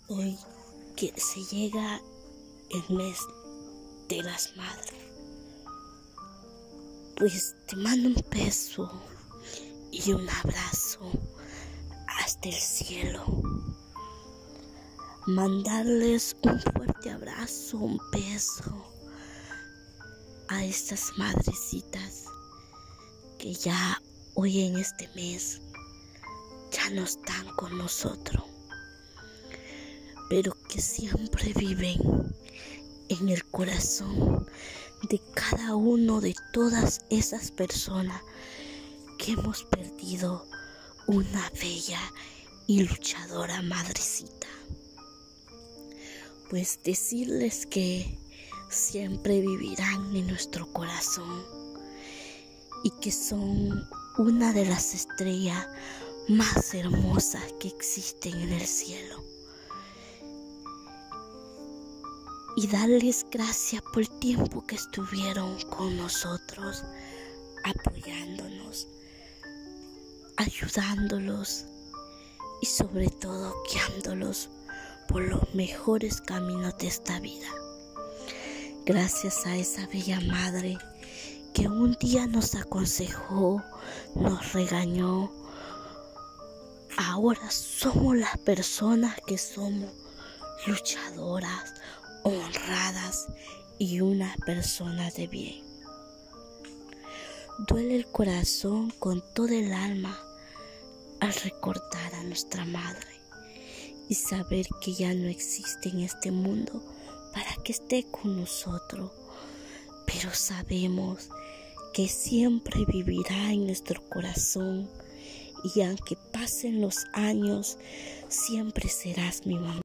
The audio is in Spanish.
Hoy que se llega el mes de las madres, pues te mando un beso y un abrazo hasta el cielo. Mandarles un fuerte abrazo, un beso a estas madrecitas que ya hoy en este mes ya no están con nosotros, pero que siempre viven en el corazón de cada uno de todas esas personas que hemos perdido una bella y luchadora madrecita. Pues decirles que siempre vivirán en nuestro corazón y que son una de las estrellas más hermosas que existen en el cielo. Y darles gracias por el tiempo que estuvieron con nosotros, apoyándonos, ayudándolos y sobre todo guiándolos por los mejores caminos de esta vida. Gracias a esa bella madre que un día nos aconsejó, nos regañó. Ahora somos las personas que somos luchadoras, honradas y una persona de bien. Duele el corazón con todo el alma al recordar a nuestra madre y saber que ya no existe en este mundo para que esté con nosotros, pero sabemos que siempre vivirá en nuestro corazón y aunque pasen los años, siempre serás mi mamá.